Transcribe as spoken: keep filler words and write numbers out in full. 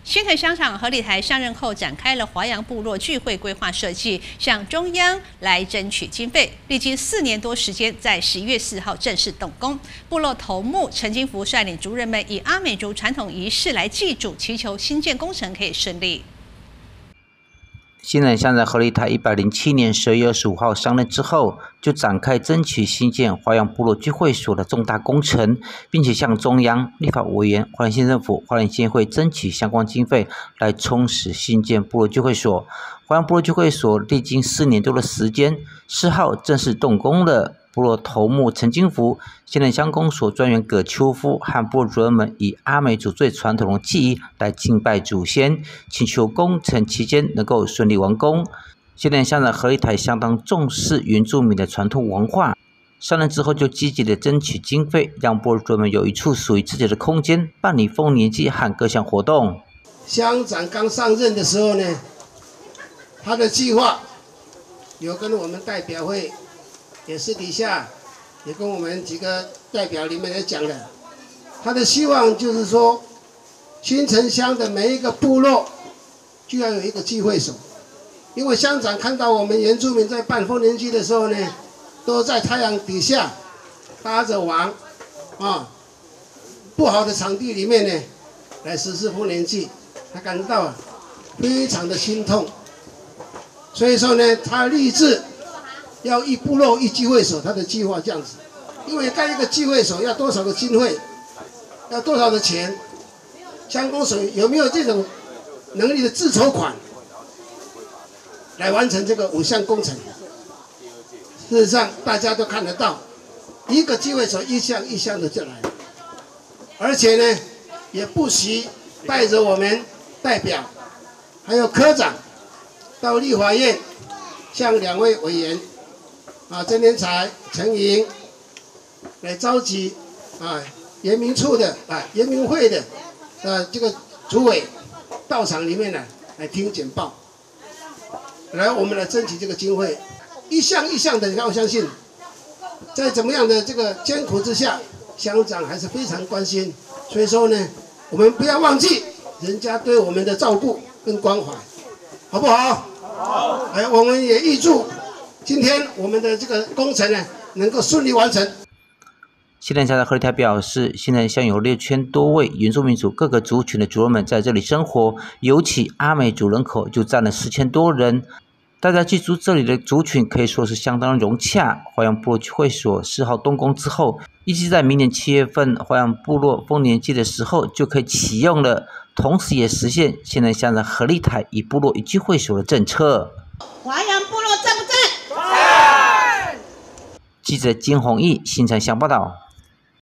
新城乡长何立台上任后，展开了华阳部落聚会规划设计，向中央来争取经费。历经四年多时间，在十一月四号正式动工。部落头目陈金福率领族人们以阿美族传统仪式来祭祖，祈求新建工程可以顺利。 新城乡长何立台一百零七年十二月二十五号上任之后，就展开争取新建华阳部落聚会所的重大工程，并且向中央立法委员、花莲县政府、花莲县会争取相关经费，来充实新建部落聚会所。华阳部落聚会所历经四年多的时间，四号正式动工了。 部落头目陈金福、新城乡公所专员葛秋夫和部落族人们以阿美族最传统的技艺来敬拜祖先，祈求工程期间能够顺利完工。新城乡长何立台相当重视原住民的传统文化，上任之后就积极的争取经费，让部落族人们有一处属于自己的空间，办理丰年祭和各项活动。 乡长刚上任的时候呢，他的计划有跟我们代表会。 也私底下也跟我们几个代表里面也讲了，他的希望就是说，新城乡的每一个部落就要有一个聚会所，因为乡长看到我们原住民在办丰年祭的时候呢，都在太阳底下搭着网啊，不好的场地里面呢来实施丰年祭，他感到非常的心痛，所以说呢，他立志。 要一部落一聚会所，他的计划这样子，因为盖一个聚会所要多少的经费，要多少的钱，乡公所有没有这种能力的自筹款来完成这个五项工程？事实上，大家都看得到，一个聚会所一项一项的就来，而且呢，也不惜带着我们代表，还有科长到立法院向两位委员。 啊，曾天才、陈莹来召集啊，原民处的啊，原民会的呃这个主委到场里面呢来听简报，来我们来争取这个经费，一项一项的，你看我相信，在怎么样的这个艰苦之下，乡长还是非常关心，所以说呢，我们不要忘记人家对我们的照顾跟关怀，好不好？好。哎，我们也预祝。 今天我们的这个工程呢，能够顺利完成。 新城乡长何立台表示，新城乡有六千多位原住民族各个族群的族人们在这里生活，尤其阿美族人口就占了四千多人。大家居住这里的族群可以说是相当融洽。华阳部落聚会所四号动工之后，预计在明年七月份华阳部落丰年祭的时候就可以启用了，同时也实现新城乡长何立台以部落一聚会所的政策。 华阳部落正不正？ 记者金宏毅新城乡报道。